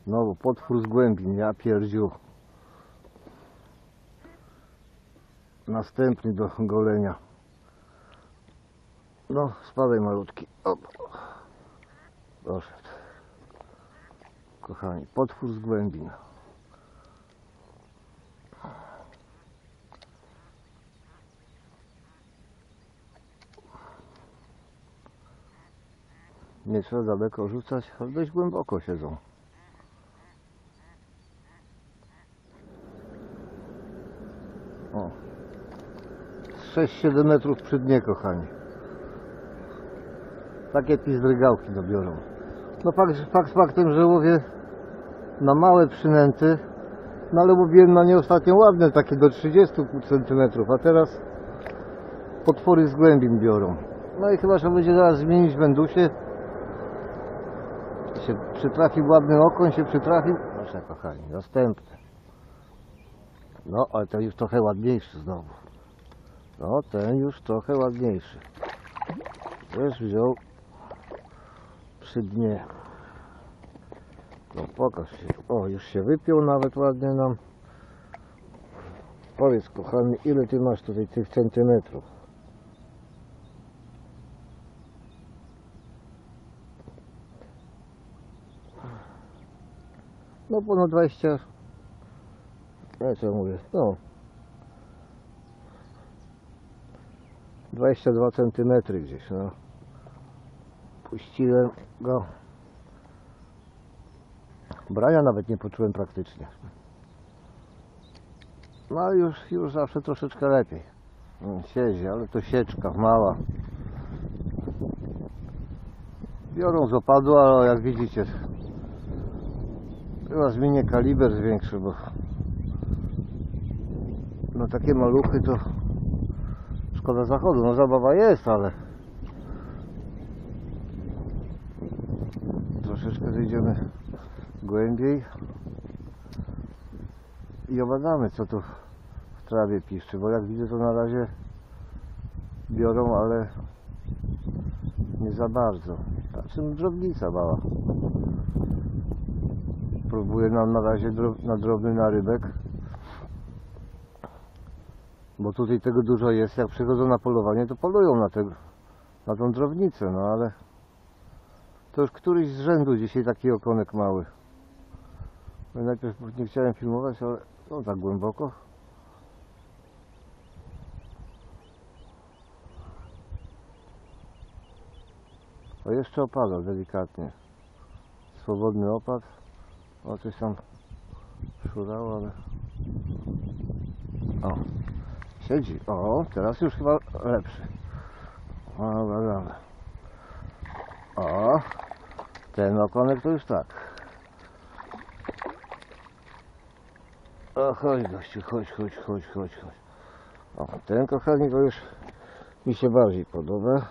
Znowu potwór z głębin, ja pierdziu. Następny do golenia. No, spadaj malutki. Op. Doszedł. Kochani, potwór z głębin. Nie trzeba daleko rzucać, ale dość głęboko siedzą. O. 6-7 metrów przy dnie, kochani. Takie pizdrygałki dobiorą. No fakt faktem, że łowię na małe przynęty, no ale łowiłem na nie ostatnio ładne, takie do 30 cm, a teraz potwory z głębin biorą. No i chyba trzeba będzie zaraz zmienić wędusie. Się przytrafił ładny okoń, się przytrafił. Proszę kochani, następny. No, ale ten już trochę ładniejszy znowu. No, ten już trochę ładniejszy. Też wziął przy dnie. No, pokaż się. O, już się wypiął nawet ładnie nam. Powiedz kochany, ile ty masz tutaj tych centymetrów? No ponad 20. Ja co mówię? No 22 cm gdzieś, no. Puściłem go. Brania nawet nie poczułem praktycznie. No już zawsze troszeczkę lepiej. Siedzi, ale to sieczka mała. Biorą z opadu, ale jak widzicie, chyba zmienię kaliber zwiększy, bo no takie maluchy to szkoda zachodu. No zabawa jest, ale troszeczkę zejdziemy głębiej i obadamy, co tu w trawie piszczy, bo jak widzę, to na razie biorą, ale nie za bardzo. Znaczy drobnica mała. Próbuję nam na razie na drobny narybek, bo tutaj tego dużo jest. Jak przychodzą na polowanie, to polują na tą drobnicę, no ale to już któryś z rzędu dzisiaj taki okonek mały. No najpierw nie chciałem filmować, ale no tak głęboko. O, jeszcze opada delikatnie. Swobodny opad. O, coś tam szurało, ale... O, siedzi. O, teraz już chyba lepszy. Dobra. O, ten okonek to już tak. O, chodź gościu, chodź. O, ten kochani to już mi się bardziej podoba.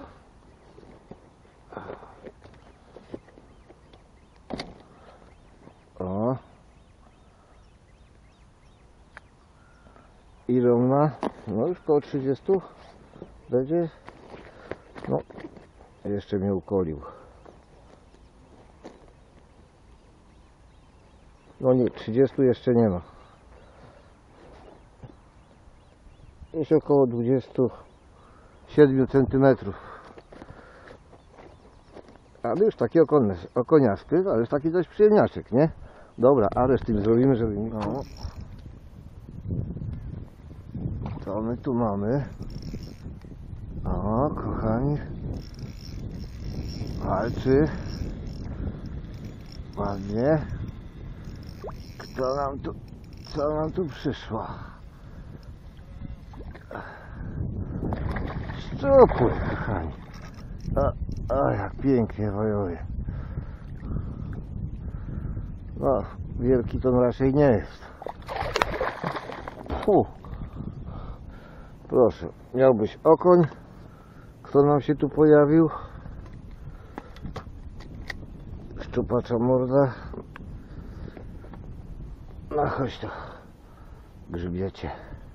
O. Ile on ma? No już koło 30 będzie. No, jeszcze mnie ukolił. No nie, 30 jeszcze nie ma. Jest około 27 cm. Ale już taki okoniasty, ale już taki dość przyjemniaczek, nie? Dobra, areszt tym zrobimy, żeby... No. Co my tu mamy? O, kochani. Walczy. Ładnie. Co nam tu przyszło? Szczupły, kochani. O, jak pięknie wojuje. No, wielki to raczej nie jest. Proszę, miałbyś okoń. Kto nam się tu pojawił? Szczupacza morda. No chodź tu, grzybiecie.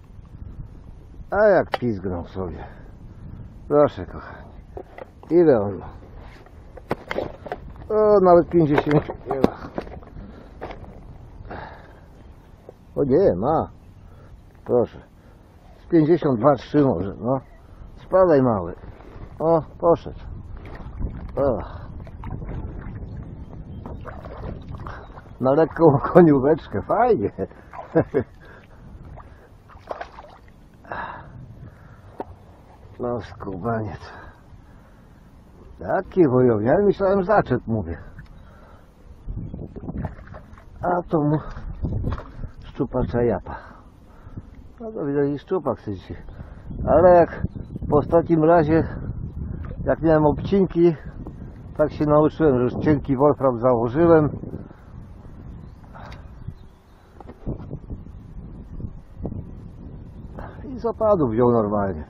A jak pizgnął sobie. Proszę kochani. Ile on ma? O, nawet 50 nie ma. O nie, ma. Proszę. Z 52-3 może, no. Spadaj mały. O, poszedł. O. Na lekką konióweczkę, fajnie. No skubaniec. Taki wojownik. Ja myślałem zaczep, mówię. A to mu szczupacza japa. No to widać i szczupak syci. Ale jak po ostatnim razie, jak miałem obcinki, tak się nauczyłem, że już cienki wolfram założyłem. I z opadu wziął normalnie.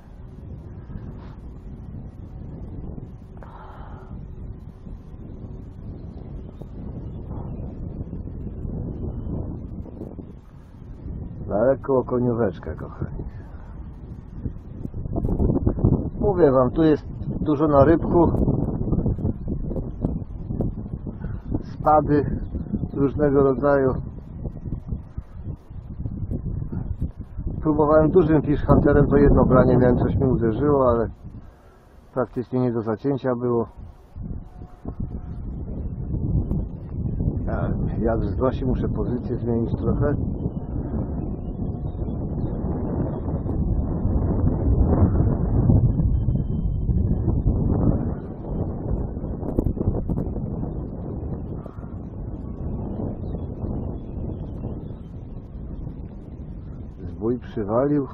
Na lekką konióweczkę, kochani. Mówię wam, tu jest dużo na rybku. Spady różnego rodzaju. Próbowałem dużym fish hunterem, to jedno branie miałem, coś mi uderzyło, ale praktycznie nie do zacięcia było. Wiatr znosi, muszę pozycję zmienić trochę. Zbój przywalił.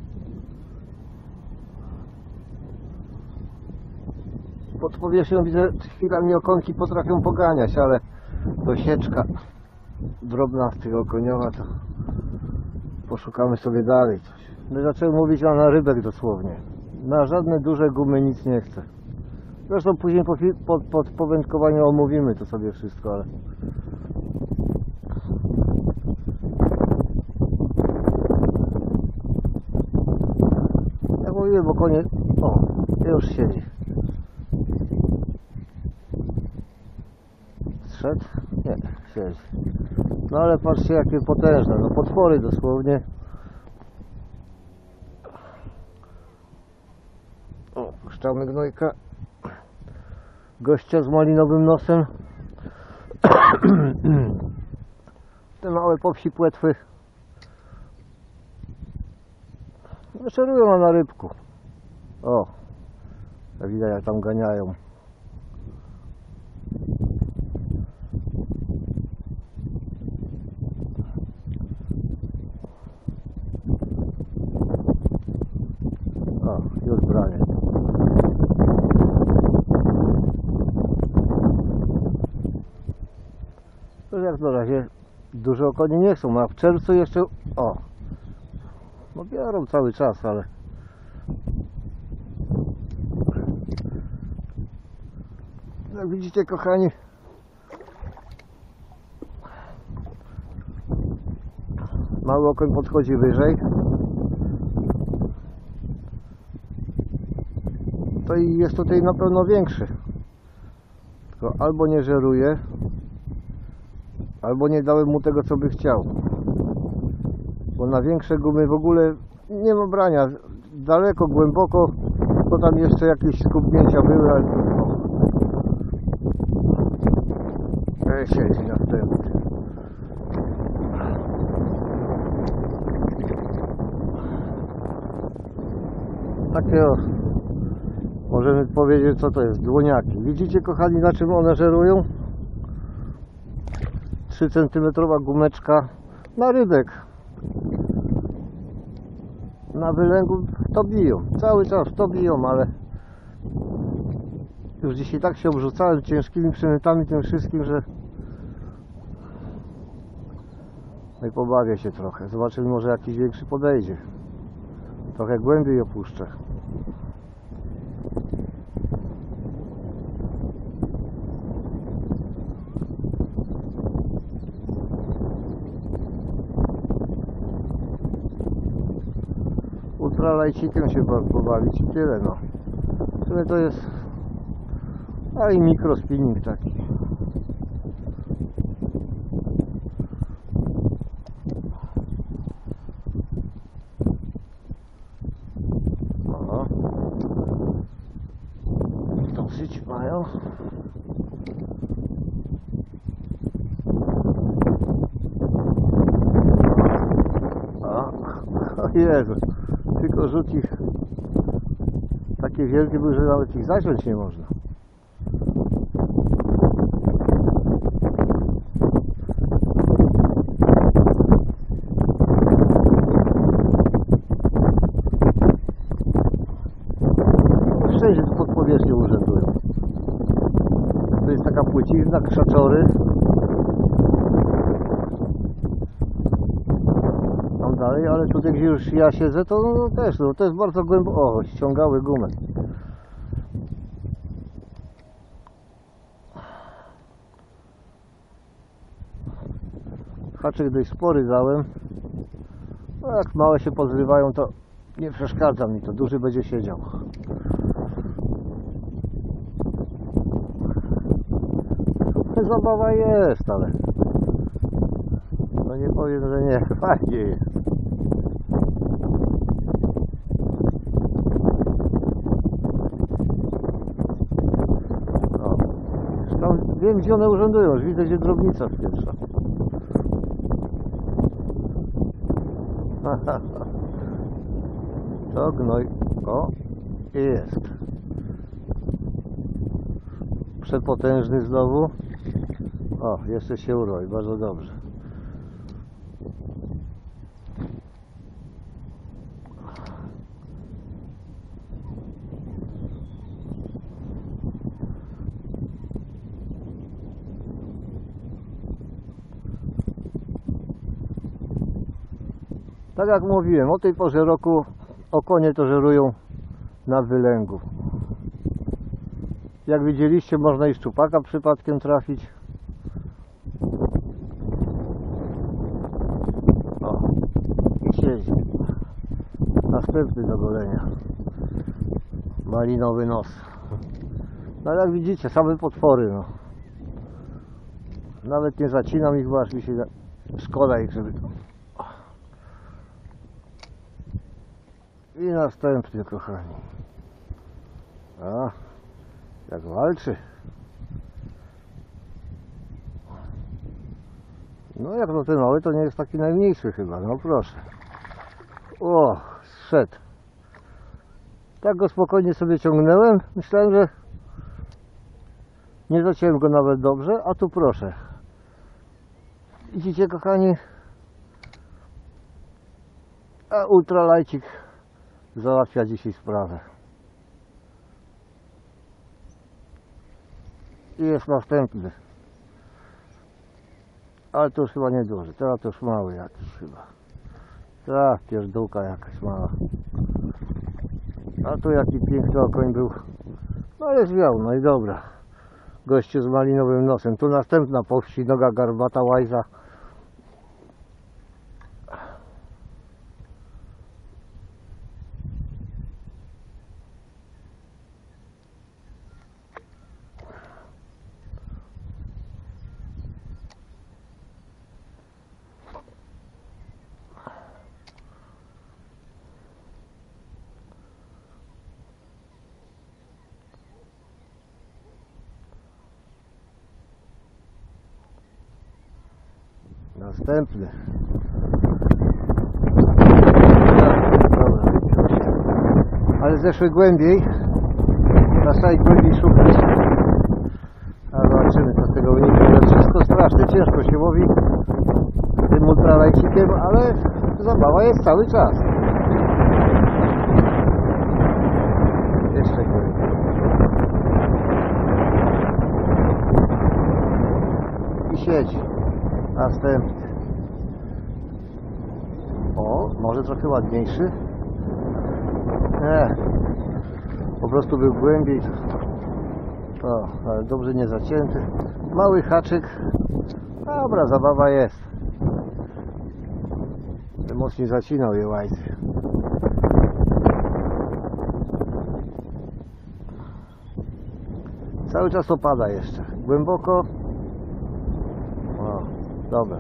Pod powierzchnią widzę, chwilami okonki potrafią poganiać, ale to sieczka drobna tego koniowa, to poszukamy sobie dalej coś. My zacząłem mówić na rybek dosłownie. Na żadne duże gumy nic nie chcę. Zresztą później po wędkowaniu omówimy to sobie wszystko, ale jak mówiłem, bo konie... O, już siedzi. Zszedł? Nie, siedzi. No ale patrzcie, jakie potężne, no potwory dosłownie. O, puszczamy gnojka. Gościa z malinowym nosem. Te małe popsi płetwy maszerują na rybku. O, jak widać, jak tam ganiają. O, już branie. To jak na razie dużo koni nie chcą, a w czerwcu jeszcze... O! No biorą cały czas, ale... Jak widzicie, kochani, mały okoń podchodzi wyżej. To i jest tutaj na pewno większy. Tylko albo nie żeruje, albo nie dałem mu tego, co by chciał. Bo na większe gumy w ogóle nie ma brania. Daleko, głęboko, to tam jeszcze jakieś skubnięcia były, ale to... Siedzi na tym. Takie o, możemy powiedzieć, co to jest, dłoniaki. Widzicie, kochani, na czym one żerują? 3 cm gumeczka na rybek. Na wylęgu to biją, cały czas to biją, ale już dzisiaj tak się obrzucałem ciężkimi przynętami tym wszystkim, że no i pobawię się trochę. Zobaczymy, może jakiś większy podejdzie. Trochę głębiej opuszczę. Ultralajcikiem się pobawić i tyle, no. W sumie to jest... A i mikrospinning taki. Żyć mają. O Jezu, tylko rzut ich takie wielkie były, że nawet ich zaciąć nie można. Wszędzie tu pod powierzchnią urzędują. To jest taka płycizna, krzaczory. Tam dalej, ale tutaj gdzie już ja siedzę, to no, też, no, to jest bardzo głęboko. O, ściągały gumę. Haczyk dość spory dałem. No, jak małe się pozrywają, to nie przeszkadza mi to, duży będzie siedział. Zabawa jest, ale no nie powiem, że nie, fajnie jest. O, tam wiem, gdzie one urzędują, już widzę, gdzie drobnica pierwsza. To gnoj, o, jest. Przepotężny znowu. O, jeszcze się uroi, bardzo dobrze. Tak jak mówiłem, o tej porze roku okonie to żerują na wylęgu. Jak widzieliście, można i szczupaka przypadkiem trafić. O, i siedzi. Następny do golenia. Malinowy nos. No jak widzicie, same potwory, no. Nawet nie zacinam ich, bo aż mi się szkoda ich, żeby... I następny, kochani. A, jak walczy. No jak to ten mały, to nie jest taki najmniejszy chyba, no proszę. O, zszedł. Tak go spokojnie sobie ciągnąłem. Myślałem, że nie zaciąłem go nawet dobrze, a tu proszę. Widzicie, kochani? A ultralajcik załatwia dzisiaj sprawę. I jest następny. Ale to już chyba nieduży. Teraz to już mały jakiś chyba. Ta pierdółka jakaś mała. A tu jaki piękny okoń był. No ale zwiał, no i dobra. Gościu z malinowym nosem. Tu następna po wsi, noga garbata łajza. Następny. Dobra, ale zeszły głębiej. Trzeba ich głębiej szukać. A zobaczymy, co z tego wyniknie. Ale wszystko strasznie ciężko się łowi tym ultralajcikiem, ale zabawa jest cały czas. Jeszcze głębiej. I siedzi. Następny. O, może trochę ładniejszy. Nie. Po prostu był głębiej. O, ale dobrze nie zacięty. Mały haczyk. Dobra, zabawa jest. Mocniej zacinał je łajzy. Cały czas opada jeszcze. Głęboko. O, dobra.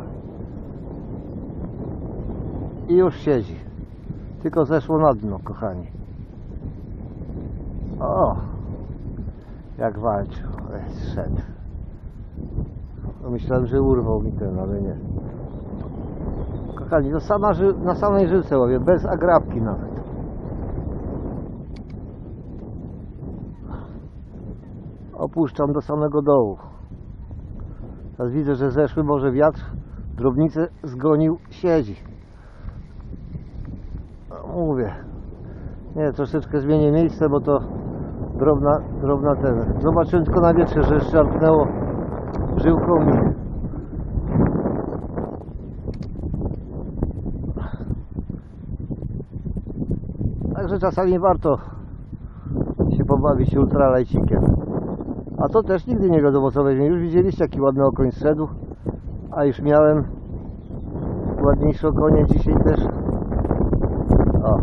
I już siedzi. Tylko zeszło na dno, kochani. O! Jak walczył. Szedł. No myślałem, że urwał mi ten, ale nie. Kochani, to na samej żyłce łowię, bez agrapki nawet. Opuszczam do samego dołu. Teraz widzę, że zeszły może wiatr, drobnicę zgonił, siedzi. No, mówię. Nie, troszeczkę zmienię miejsce, bo to drobna ten. Zobaczyłem tylko na wietrze, że szarpnęło żyłką mi. Także czasami warto się pobawić ultralajcikiem. A to też nigdy nie wiadomo co weźmie. Już widzieliście jaki ładny okoń zszedł. A już miałem ładniejsze okonie dzisiaj też. O.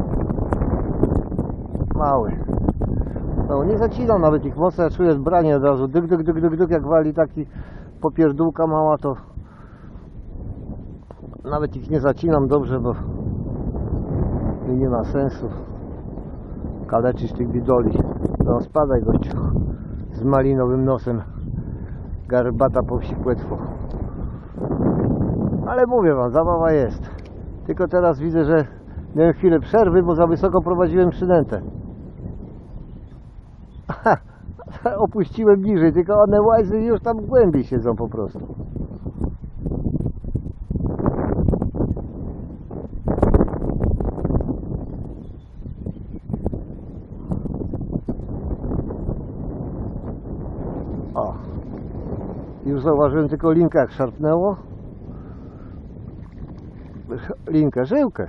Mały. No nie zacinam nawet ich mocno, ja czuję zbranie od razu. Dyk, dyk, dyk, dyk, dyk, jak wali taki popierdółka mała, to nawet ich nie zacinam dobrze, bo i nie ma sensu kaleczyć tych bidoli. No spadaj gościu z malinowym nosem, garbata po wsi płetwo. Ale mówię wam, zabawa jest. Tylko teraz widzę, że miałem chwilę przerwy, bo za wysoko prowadziłem przynętę. Opuściłem bliżej, tylko one łajzy już tam głębiej siedzą po prostu. O, już zauważyłem tylko linkę jak szarpnęło. Linkę, żyłkę.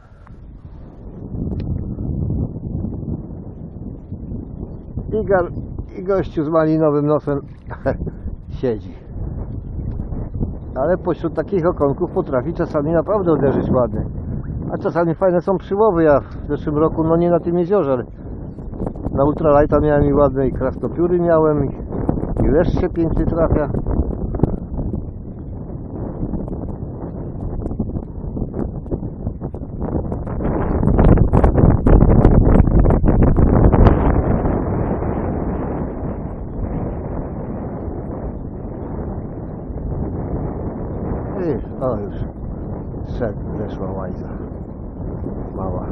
I gościu z malinowym nosem siedzi. Ale pośród takich okonków potrafi czasami naprawdę uderzyć ładnie. A czasami fajne są przyłowy. Ja w zeszłym roku, no nie na tym jeziorze, ale na ultralighta miałem i ładne i kraftopióry miałem i leszcz się pięknie trafia. O już zeszła łajza mała.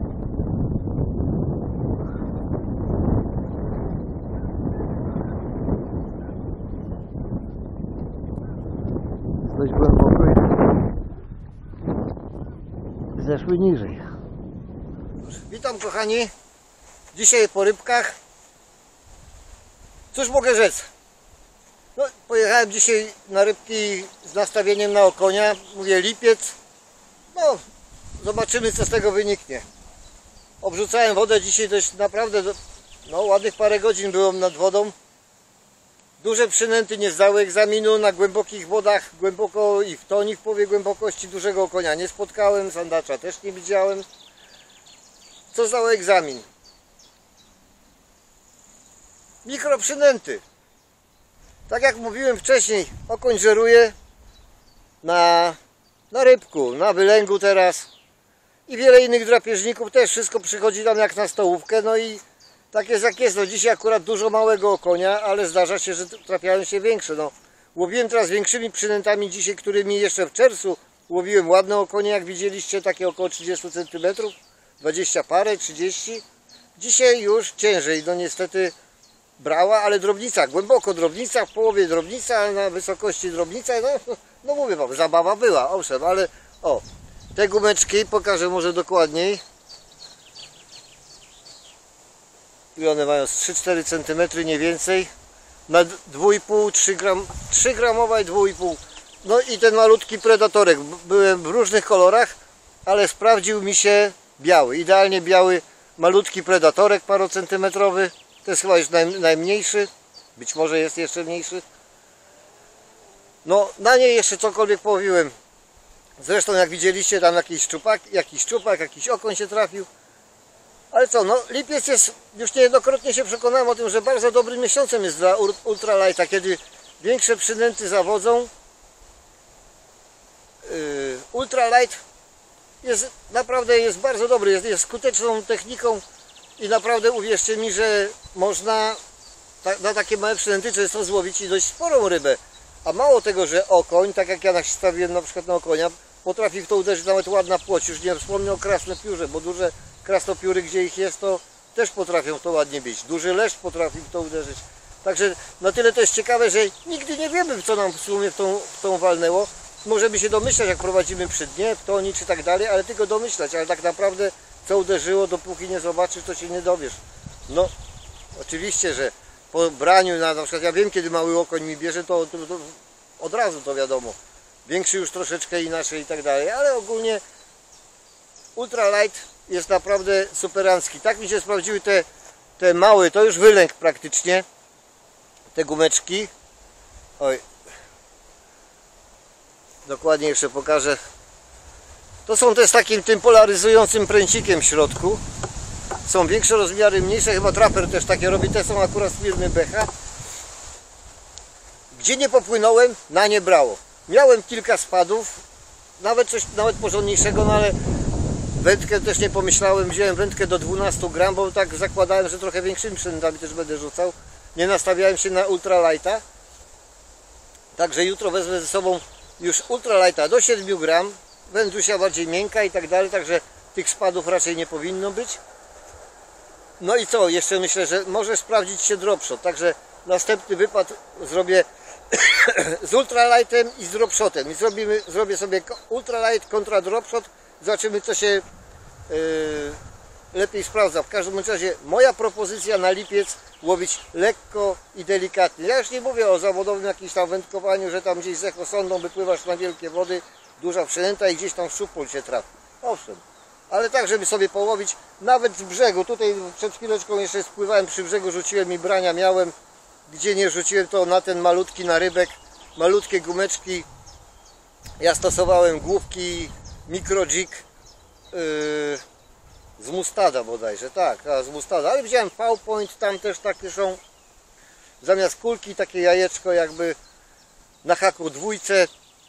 Dość głęboko i zeszły niżej. Witam kochani, dzisiaj po rybkach. Cóż mogę rzec? No, pojechałem dzisiaj na rybki z nastawieniem na okonia. Mówię lipiec. No, zobaczymy co z tego wyniknie. Obrzucałem wodę dzisiaj dość naprawdę, no ładnych parę godzin byłem nad wodą. Duże przynęty nie zdały egzaminu na głębokich wodach, głęboko i w toni w połowie głębokości dużego okonia nie spotkałem, sandacza też nie widziałem. Co zdało egzamin? Mikroprzynęty. Tak jak mówiłem wcześniej, okoń żeruje na rybku, na wylęgu teraz i wiele innych drapieżników też, wszystko przychodzi nam jak na stołówkę, no i tak jest jak jest. No dzisiaj akurat dużo małego okonia, ale zdarza się, że trafiają się większe. No, łowiłem teraz większymi przynętami dzisiaj, którymi jeszcze w czerwcu łowiłem ładne okonie, jak widzieliście, takie około 30 cm, 20 parę, 30. Dzisiaj już ciężej, no niestety brała, ale drobnica, głęboko drobnica, w połowie drobnica, ale na wysokości drobnica, no mówię wam, zabawa była, owszem, ale o, te gumeczki pokażę może dokładniej. I one mają z 3-4 cm, nie więcej, na 2,5, 3 gramowa i 2,5. No i ten malutki predatorek, byłem w różnych kolorach, ale sprawdził mi się biały, idealnie biały, malutki predatorek parocentymetrowy. To jest chyba już najmniejszy, być może jest jeszcze mniejszy. No na niej jeszcze cokolwiek połowiłem. Zresztą jak widzieliście tam jakiś szczupak, jakiś okoń się trafił. Ale co, no lipiec jest, już niejednokrotnie się przekonałem o tym, że bardzo dobrym miesiącem jest dla ultralighta, kiedy większe przynęty zawodzą. Ultralight jest naprawdę bardzo dobry, jest skuteczną techniką i naprawdę uwierzcie mi, że można na takie małe przynęty często złowić i dość sporą rybę. A mało tego, że okoń, tak jak ja nastawiłem na przykład na okonia, potrafi w to uderzyć nawet ładna płoć. Już nie wspomnę o krasnopiórze, bo duże krasnopióry, gdzie ich jest, to też potrafią to ładnie bić. Duży leszcz potrafi w to uderzyć. Także na tyle to jest ciekawe, że nigdy nie wiemy, co nam w sumie w tą walnęło. Możemy się domyślać, jak prowadzimy przy dnie, w toni czy tak dalej, ale tylko domyślać, ale tak naprawdę co uderzyło, dopóki nie zobaczysz, to się nie dowiesz. No, oczywiście, że po braniu, na przykład ja wiem, kiedy mały okoń mi bierze, to od razu to wiadomo. Większy już troszeczkę inaczej i tak dalej, ale ogólnie ultralight jest naprawdę superancki. Tak mi się sprawdziły te małe, to już wylęk praktycznie, te gumeczki. Oj, dokładnie jeszcze pokażę. To są te z takim tym polaryzującym pręcikiem w środku. Są większe rozmiary, mniejsze, chyba Trapper też takie robi, te są akurat z firmy Becha. Gdzie nie popłynąłem, na nie brało. Miałem kilka spadów, nawet porządniejszego, no ale wędkę też nie pomyślałem, wziąłem wędkę do 12 gram, bo tak zakładałem, że trochę większymi przynętami też będę rzucał. Nie nastawiałem się na ultralighta. Także jutro wezmę ze sobą już ultralighta do 7 gram, wędrusia bardziej miękka i tak dalej, także tych spadów raczej nie powinno być. No i co, jeszcze myślę, że może sprawdzić się dropshot, także następny wypad zrobię z ultralightem i z dropshotem i zrobię sobie ultralight kontra dropshot, zobaczymy, co się lepiej sprawdza. W każdym razie moja propozycja na lipiec: łowić lekko i delikatnie. Ja już nie mówię o zawodowym jakimś tam wędkowaniu, że tam gdzieś z echosondą wypływasz na wielkie wody, duża przynęta i gdzieś tam szczupol się trafi. Owszem, ale tak, żeby sobie połowić nawet z brzegu. Tutaj przed chwileczką jeszcze spływałem przy brzegu, rzuciłem i brania miałem. Gdzie nie rzuciłem, to na ten malutki narybek, malutkie gumeczki. Ja stosowałem główki Micro Jig z Mustada bodajże, tak, z Mustada, ale wziąłem V-Point, tam też takie są, zamiast kulki takie jajeczko jakby na haku dwójce.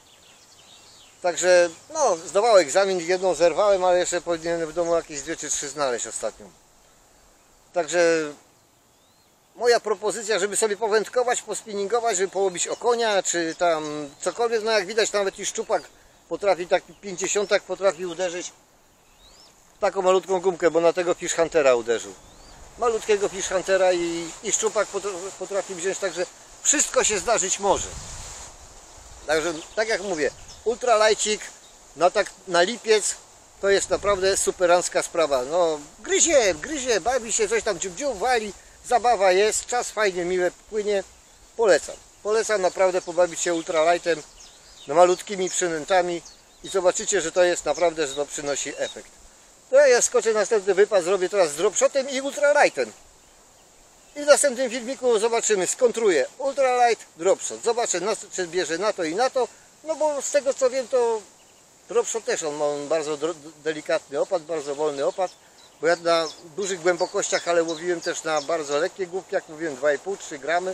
Także no, zdawałem egzamin, jedną zerwałem, ale jeszcze powinienem w domu jakieś 2 czy 3 znaleźć ostatnio. Także moja propozycja, żeby sobie powędkować, pospinningować, żeby połowić okonia, czy tam cokolwiek, no jak widać nawet i szczupak potrafi, taki 50 potrafi uderzyć taką malutką gumkę, bo na tego Fish Huntera uderzył. Malutkiego Fish Huntera i szczupak potrafi wziąć, także wszystko się zdarzyć może. Także tak jak mówię, ultralajcik na lipiec to jest naprawdę superancka sprawa. No gryzie, bawi się, coś tam dziób wali, zabawa jest, czas fajnie, miłe płynie. Polecam naprawdę pobawić się ultralightem, no, malutkimi przynętami i zobaczycie, że to jest naprawdę, że to przynosi efekt. To ja skoczę następny wypad, zrobię teraz z dropshotem i ultralightem. I w następnym filmiku zobaczymy, skontruję ultralight, dropshot. Zobaczę, czy bierze na to i na to, no bo z tego co wiem, to dropshot też on ma bardzo delikatny opad, bardzo wolny opad, bo ja na dużych głębokościach, ale łowiłem też na bardzo lekkie główki, jak mówiłem, 2,5-3 gramy.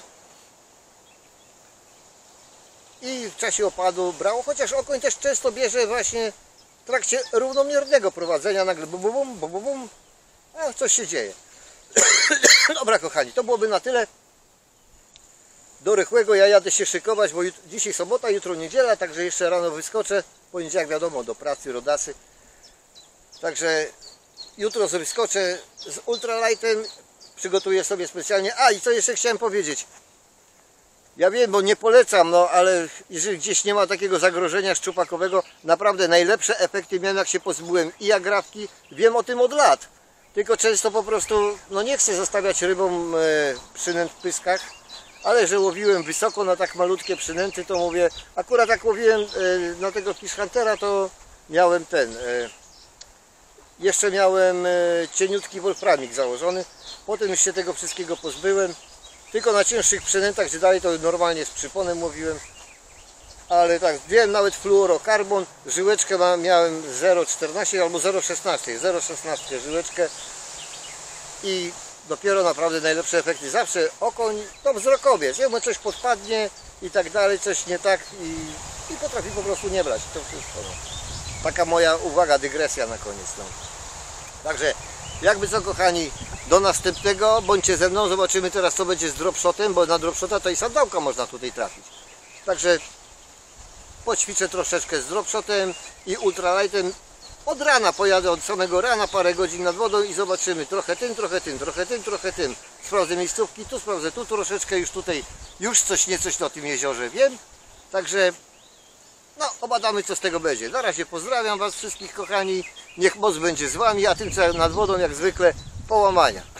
I w czasie opadu brało, chociaż okoń też często bierze właśnie w trakcie równomiernego prowadzenia, nagle bum, a coś się dzieje. Dobra kochani, to byłoby na tyle. Do rychłego ja jadę się szykować, bo dzisiaj sobota, jutro niedziela, także jeszcze rano wyskoczę. Poniedziałek wiadomo, do pracy, rodacy. Także jutro sobie wyskoczę z ultralightem, przygotuję sobie specjalnie. A i co jeszcze chciałem powiedzieć. Ja wiem, bo nie polecam, no ale jeżeli gdzieś nie ma takiego zagrożenia szczupakowego, naprawdę najlepsze efekty miałem, jak się pozbyłem i agrawki. Wiem o tym od lat. Tylko często po prostu no nie chcę zostawiać rybom przynęt w pyskach, ale że łowiłem wysoko na tak malutkie przynęty, to mówię, akurat jak łowiłem na tego Fish Huntera, to miałem jeszcze miałem cieniutki wolframik założony, potem już się tego wszystkiego pozbyłem, tylko na cięższych przynętach, gdzie dalej to normalnie z przyponem łowiłem, ale tak, wziąłem nawet fluorokarbon, żyłeczkę miałem 0,14 albo 0,16 żyłeczkę i dopiero naprawdę najlepsze efekty. Zawsze okoń to wzrokowiec, jemu coś podpadnie i tak dalej, coś nie tak i potrafi po prostu nie brać. To wszystko. No. Taka moja uwaga, dygresja na koniec. No. Także Jakby co, kochani, do następnego, bądźcie ze mną, zobaczymy teraz, co będzie z dropshotem, bo na dropshota to i sandałka można tutaj trafić. Także poćwiczę troszeczkę z dropshotem i ultralightem. Od rana pojadę, od samego rana, parę godzin nad wodą i zobaczymy. Trochę tym, trochę tym, trochę tym, trochę tym. Sprawdzę miejscówki, tu sprawdzę, tu troszeczkę już tutaj, już coś niecoś na tym jeziorze wiem. Także no, obadamy, co z tego będzie. Na razie pozdrawiam Was wszystkich, kochani. Niech moc będzie z Wami, a tym co nad wodą jak zwykle połamania.